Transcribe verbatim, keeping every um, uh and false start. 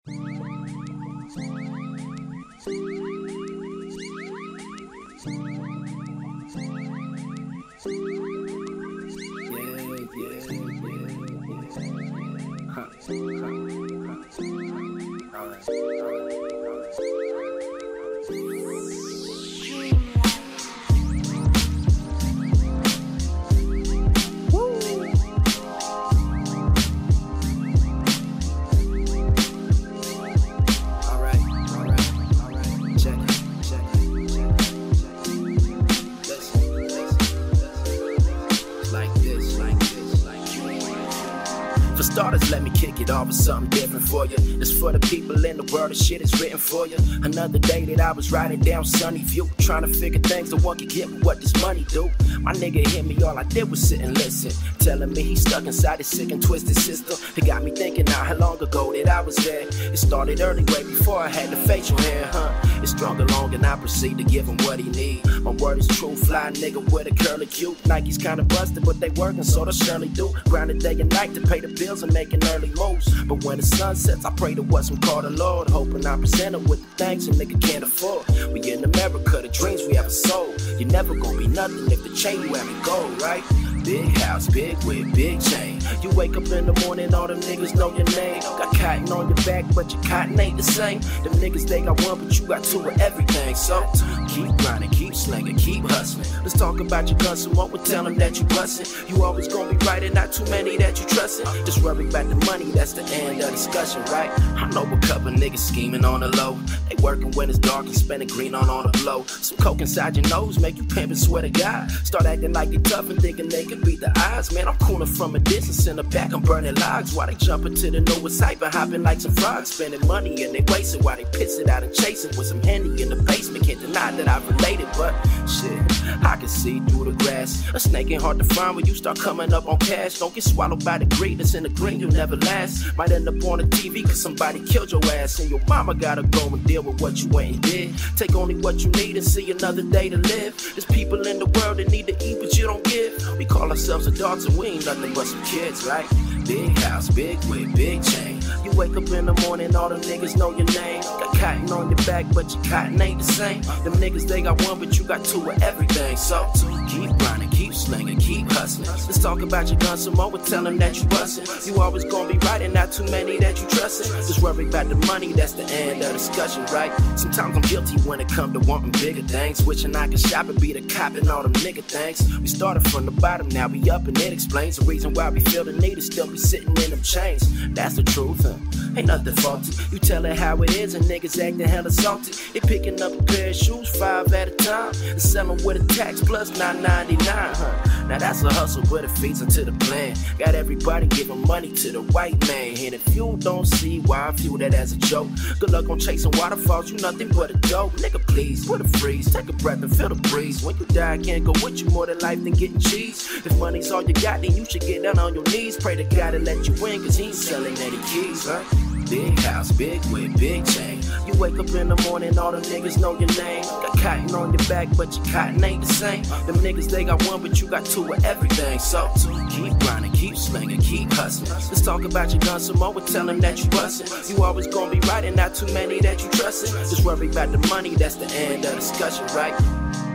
For starters, let me kick it off with something different for you. It's for the people in the world, the shit is written for you. Another day that I was riding down Sunny View, trying to figure things that one could get with what this money do. My nigga hit me, all I did was sit and listen, telling me he stuck inside his sick and twisted system. It got me thinking now how long ago that I was there. It started early, way before I had the facial hair, huh? It strung along and I proceed to give him what he need. My word is true, fly nigga with a curly cute. Nike's kinda busted, but they working, so they surely do. Grinding day and night to pay the bills and making early moves. But when the sun sets, I pray to what's from call the Lord, hoping I present him with the things a nigga can't afford. We in America, the dreams we ever sold. You're never gonna be nothing if the chain you haven't gold, right? Big house, big whip, big chain. You wake up in the morning, all them niggas know your name. Got cotton on your back, but your cotton ain't the same. Them niggas, they got one, but you got two of everything. So keep grinding, keep slinging, keep hustling. Let's talk about your guns some more. We'll tell them that you bustin'. You always gonna be right and not too many that you trustin'. Just worry about the money, that's the end of discussion, right? I know a couple niggas scheming on the low. They working when it's dark and spending green on all the blow. Some coke inside your nose make you pimpin', swear to God. Start acting like you're tough and thinking they can beat the odds. Man, I'm cooling from a distance in the back, I'm burning logs while they jumping to the newest hype and hopping like some frogs. Spending money and they waste it while they piss it out and chase it with some Henny in the basement. Can't deny that I've related, but shit, I can see through the grass. A snake ain't hard to find when you start coming up on cash. Don't get swallowed by the greed that's in the green, you'll never last. Might end up on the T V cause somebody killed your ass, and your mama gotta go and deal with what you ain't did. Take only what you need and see another day to live. There's people in the world that need to eat but you don't give. We call ourselves adults and we ain't nothing but some kids, right? Big house, big whip, big chain. You wake up in the morning, all them niggas know your name. Got cotton on your back, but your cotton ain't the same. Them niggas, they got one, but you got two of everything. So keep grinding, keep slinging, keep hustling. Let's talk about your guns some more. We'll tell them that you bustin'. You always gonna be right and not too many that you trustin'. Just worry about the money, that's the end of discussion, right? Sometimes I'm guilty when it come to wanting bigger things. Wishing I could shop and be the cop and all them nigga things. We started from the bottom, now we up, and it explains the reason why we feel the need to still be sitting in them chains. That's the truth, huh? Ain't nothing faulty. You tell it how it is and niggas acting hella salty. They picking up a pair of shoes five at a time and sell them with a tax plus nine ninety-nine, huh? Now that's a hustle, but it feeds into the plan. Got everybody giving money to the white man. And if you don't see why I view that as a joke, good luck on chasing waterfalls, you nothing but a dope. Nigga, please, put a freeze, take a breath and feel the breeze. When you die, I can't go with you more than life than getting cheese. If money's all you got, then you should get down on your knees. Pray to God to let you win, cause he ain't selling any keys, huh? Big house, big whip, big chain. You wake up in the morning, all them niggas know your name. Got cotton on your back, but your cotton ain't the same. Them niggas, they got one, but you got two of everything. So keep grinding, keep slinging, keep hustling. Let's talk about your guns some more. We'll tell them that you bustin'. You always gonna be right and not too many that you trustin'. Just worry about the money, that's the end of discussion, right?